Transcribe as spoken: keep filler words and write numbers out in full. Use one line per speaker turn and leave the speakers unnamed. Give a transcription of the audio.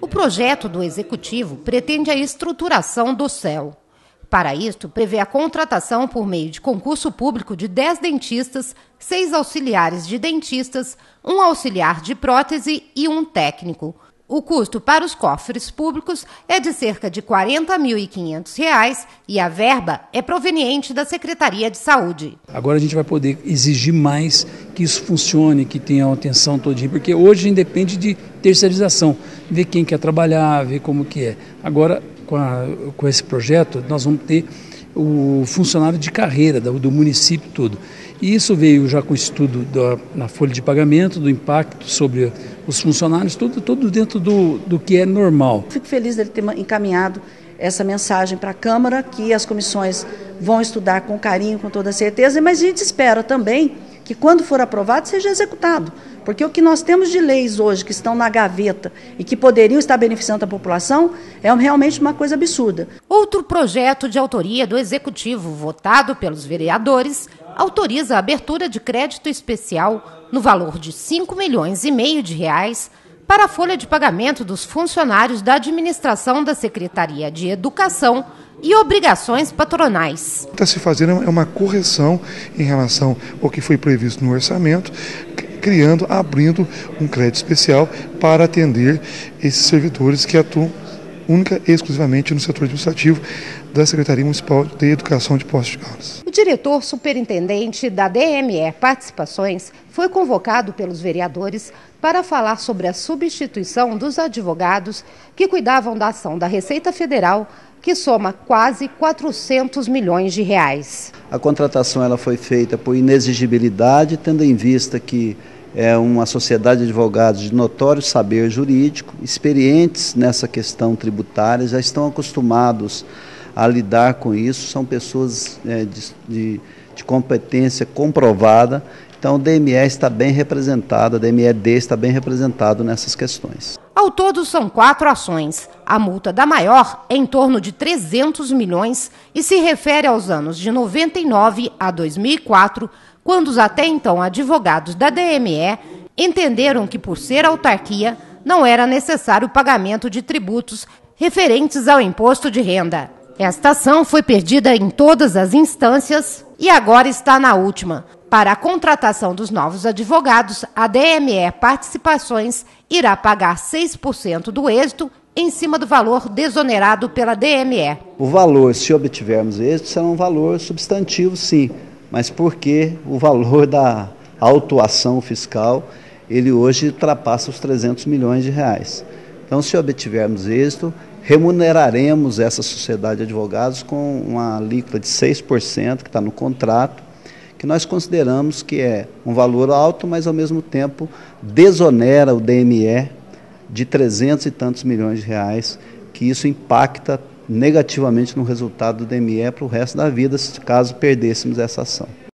O projeto do Executivo pretende a estruturação do C E L. Para isto, prevê a contratação por meio de concurso público de dez dentistas, seis auxiliares de dentistas, um auxiliar de prótese e um técnico. O custo para os cofres públicos é de cerca de quarenta mil e quinhentos reais e a verba é proveniente da Secretaria de Saúde.
Agora a gente vai poder exigir mais que isso funcione, que tenha uma atenção todinha, porque hoje a gente depende de terceirização, ver quem quer trabalhar, ver como que é. Agora, com, a, com esse projeto, nós vamos ter o funcionário de carreira do, do município todo. E isso veio já com o estudo da, na folha de pagamento, do impacto sobre os funcionários, tudo, tudo dentro do, do que é normal.
Fico feliz dele ter encaminhado essa mensagem para a Câmara, que as comissões vão estudar com carinho, com toda certeza, mas a gente espera também que quando for aprovado seja executado, porque o que nós temos de leis hoje que estão na gaveta e que poderiam estar beneficiando a população é realmente uma coisa absurda.
Outro projeto de autoria do Executivo, votado pelos vereadores, autoriza a abertura de crédito especial no valor de cinco milhões e meio de reais para a folha de pagamento dos funcionários da administração da Secretaria de Educação e obrigações patronais.
O que está se fazendo é uma correção em relação ao que foi previsto no orçamento, criando, abrindo um crédito especial para atender esses servidores que atuam única e exclusivamente no setor administrativo da Secretaria Municipal de Educação de Poços de Caldas.
O diretor superintendente da D M E Participações foi convocado pelos vereadores para falar sobre a substituição dos advogados que cuidavam da ação da Receita Federal, que soma quase quatrocentos milhões de reais.
A contratação ela foi feita por inexigibilidade, tendo em vista que é uma sociedade de advogados de notório saber jurídico, experientes nessa questão tributária, já estão acostumados a lidar com isso, são pessoas é, de, de, de competência comprovada, então o D M E está bem representado, a D M E D está bem representado nessas questões.
Ao todo são quatro ações. A multa da maior é em torno de trezentos milhões e se refere aos anos de noventa e nove a dois mil e quatro, quando os até então advogados da D M E entenderam que, por ser autarquia, não era necessário o pagamento de tributos referentes ao imposto de renda. Esta ação foi perdida em todas as instâncias e agora está na última. Para a contratação dos novos advogados, a D M E Participações irá pagar seis por cento do êxito em cima do valor desonerado pela D M E.
O valor, se obtivermos êxito, será um valor substantivo, sim, mas porque o valor da autuação fiscal, ele hoje ultrapassa os trezentos milhões de reais. Então, se obtivermos êxito, remuneraremos essa sociedade de advogados com uma alíquota de seis por cento, que está no contrato, que nós consideramos que é um valor alto, mas ao mesmo tempo desonera o D M E de trezentos e tantos milhões de reais, que isso impacta negativamente no resultado do D M E para o resto da vida, se caso perdêssemos essa ação.